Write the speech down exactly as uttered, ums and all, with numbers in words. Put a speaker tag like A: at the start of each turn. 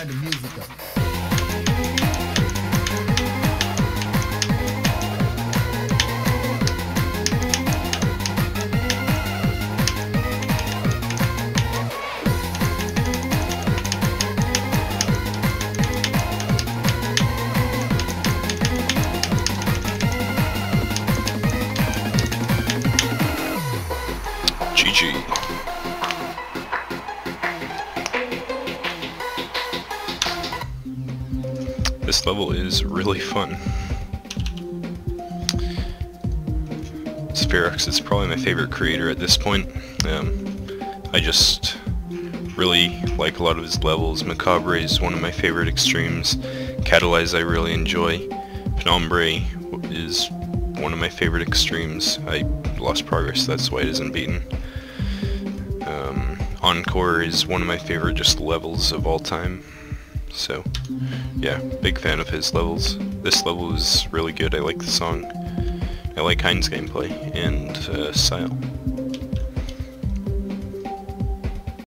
A: turn the music up.
B: G G. This level is really fun. Zephirox is probably my favorite creator at this point. Um, I just really like a lot of his levels. Macabre is one of my favorite extremes. Catalyze I really enjoy. Penombre is one of my favorite extremes. I lost progress, that's why it isn't beaten. Um, Encore is one of my favorite just levels of all time. So, yeah, big fan of his levels. This level is really good. I like the song. I like Hein's gameplay and uh, style.